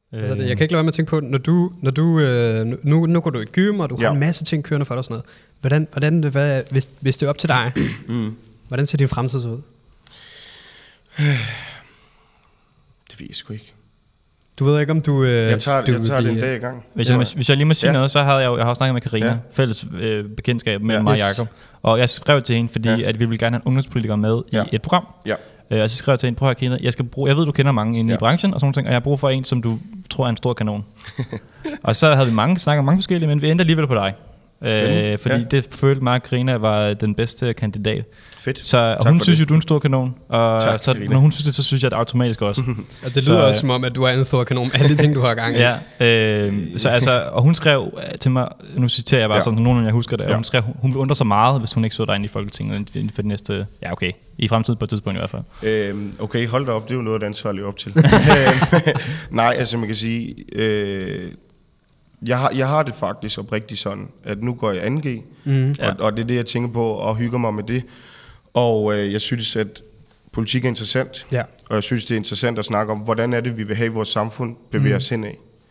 Jeg kan ikke lade være med at tænke på, når du nu går du i gym, og du har en masse ting kørende for dig og sådan noget. Hvis det er op til dig, hvordan ser din fremtid ud? Det ved jeg sgu ikke. Du ved ikke, om du... Jeg tager det en dag i gang. Hvis jeg lige må sige noget, så har jeg har snakket med Karina, fælles bekendtskab med mig og Jacob. Og jeg skrev til hende, fordi at vi vil gerne have en ungdomspolitiker med i et program. Og så skrev jeg til hende, prøv at Karina, jeg ved, du kender mange inde i branchen og sådan ting, og jeg har brug for en, som du tror er en stor kanon. Og så havde vi snakket om mange forskellige, men vi endte alligevel på dig. Fordi det følte mig, at Karina var den bedste kandidat. Fedt. Så hun synes jo, du er en stor kanon. Og tak, så, når hun synes det, så synes jeg det automatisk også. Og det lyder også som om, at du er en stor kanon med alle de ting, du har gang i. Så altså, og hun skrev til mig, nu citerer jeg bare sådan, nogen jeg husker det, og hun skrev, hun vil undre sig meget, hvis hun ikke så dig inde i Folketinget for det næste, i fremtiden på et tidspunkt i hvert fald. Okay, hold da op, det er jo noget, at ansvar lever op til. Nej, altså man kan sige... Jeg har det faktisk oprigtigt sådan, at nu går jeg 2G, og det er det, jeg tænker på, og hygger mig med det. Og jeg synes, at politik er interessant, og jeg synes, det er interessant at snakke om, hvordan er det, vi vil have vores samfund bevæger os henad.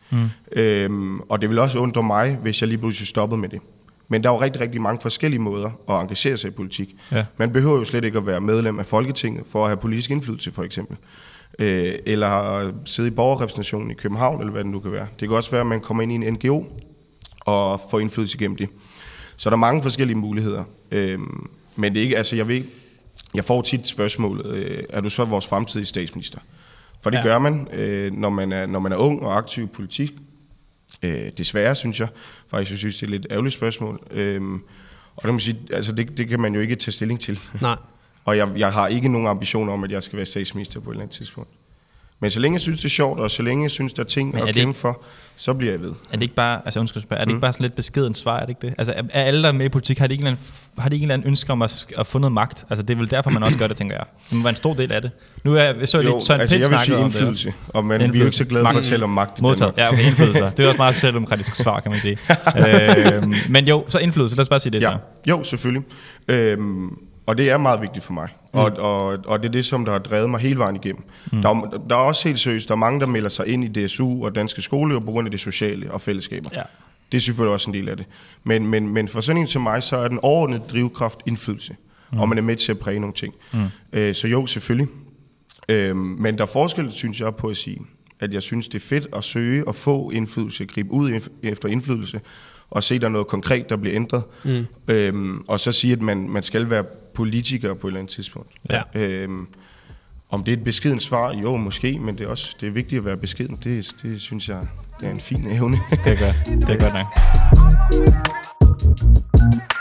Og det vil også undre mig, hvis jeg lige pludselig stoppede med det. Men der er jo rigtig, rigtig mange forskellige måder at engagere sig i politik. Man behøver jo slet ikke at være medlem af Folketinget for at have politisk indflydelse, for eksempel. Eller sidde i borgerrepræsentationen i København, eller hvad det nu kan være. Det kan også være, at man kommer ind i en NGO og får indflydelse gennem det. Så der er mange forskellige muligheder. Men det er ikke, altså jeg får tit spørgsmålet, er du så vores fremtidige statsminister? For det gør man, når man er ung og aktiv i politik. Desværre, synes jeg. Faktisk, jeg synes, det er et lidt ærgerligt spørgsmål. Og det må sige, altså det kan man jo ikke tage stilling til. Nej. Og jeg har ikke nogen ambitioner om, at jeg skal være statsminister på et eller andet tidspunkt. Men så længe jeg synes, det er sjovt, og så længe jeg synes, der er ting at kæmpe for, så bliver jeg ved. Er det ikke bare, altså undskyld, er det ikke bare sådan lidt beskedent svar, er det ikke det? Altså er alle, der er med i politik, har de ikke en eller anden ønske om at få noget magt? Altså det er vel derfor, man også gør det, tænker jeg. Det må være en stor del af det. Nu er jeg så lidt Søren Pind snakkede om det. Jeg vil sige indflydelse, og man vi er jo så glade for at tale om magt i Danmark. Ja, okay, indflydelse. Det er også meget socialdemokratisk svar, kan man sige. Men jo, så indflydelse, lad os bare sige det så. Jo, selvfølgelig. Og det er meget vigtigt for mig. Og det er det, som der har drevet mig hele vejen igennem. Der er også helt seriøst, der er mange, der melder sig ind i DSU og danske skoler på grund af det sociale og fællesskaber. Ja. Det er selvfølgelig også en del af det. Men for sådan en til mig, så er den overordnede drivkraft indflydelse. Og man er med til at præge nogle ting. Så jo, selvfølgelig. Men der er forskel, synes jeg, på at sige, at jeg synes, det er fedt at søge og få indflydelse, gribe ud efter indflydelse, og se, der er noget konkret, der bliver ændret. Og så sige, at man skal være politiker på et eller andet tidspunkt. Ja. Om det er et beskedent svar? Jo, måske, men det er vigtigt at være beskeden. Det synes jeg, det er en fin evne. Det er godt nok.